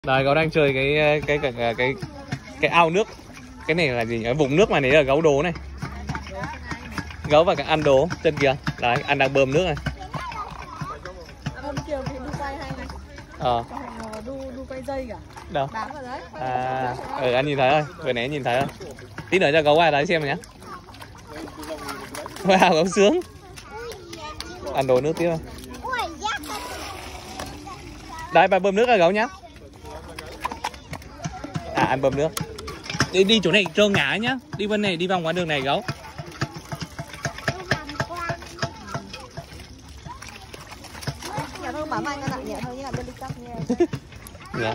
Đây cậu đang chơi cái ao nước. Cái này là gì nhỉ? Vùng nước mà này là gấu đố này. Gấu và cả ăn đồ trên kìa. Đấy, anh đang bơm nước này. Đu quay dây cả. Đâu? Bám vào À, đấy. anh nhìn thấy rồi, vừa nãy nhìn thấy rồi. Tí nữa cho gấu qua đấy xem nhé. Wow, gấu sướng. Ăn đồ nước tiếp không? Đấy, bà bơm nước là gấu nhá. À, ăn bơm nước. Đi chỗ này trơn ngã nhá. Đi bên này, đi vòng qua đường này gấu. Nhẹ thôi, bám anh ạ, nhẹ thôi nhưng mà bên đi cắp nha. Dạ.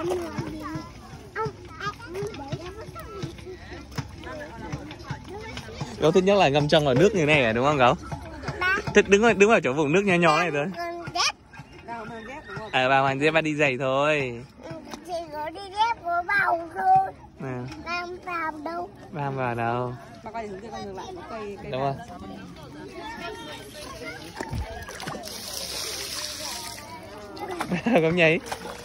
Gấu thích nhất là ngâm chân vào nước như này đúng không gấu? Thích đứng vào chỗ vùng nước nho nhỏ này thôi. À, bà Hoàng Dép đi giày thôi. Chị có đi dép của bầu thôi. À. Đang vào đâu? Bam vào đâu? Bà quay hướng kia con ngược lại, cây Đúng rồi. Không nhảy.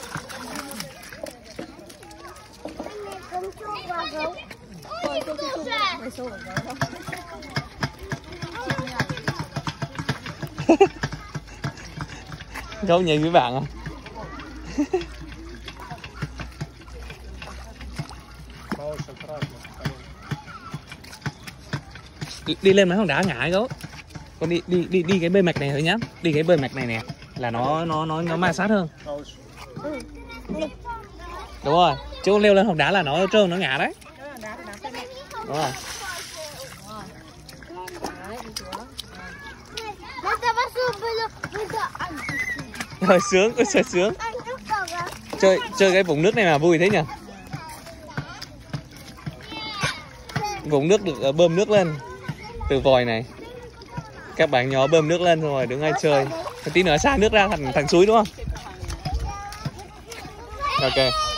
Con chúc vào gấu. Mày xô vào gấu không? Gấu nhảy với bạn à? Đi lên mấy hòn đá ngã gấu. Con đi cái bề mặt này thôi nhá. Đi cái bề mặt này nè là nó ma sát hơn. Đúng rồi. Chứ leo lên hòn đá là nó trơn nó ngã đấy. Đúng rồi. Rồi sướng, ôi trời sướng. Chơi cái vùng nước này mà vui thế nhỉ? Vùng nước được bơm nước lên từ vòi này. Các bạn nhỏ bơm nước lên rồi đứng ngay chơi. Tí nữa xa nước ra thành suối đúng không? Ok.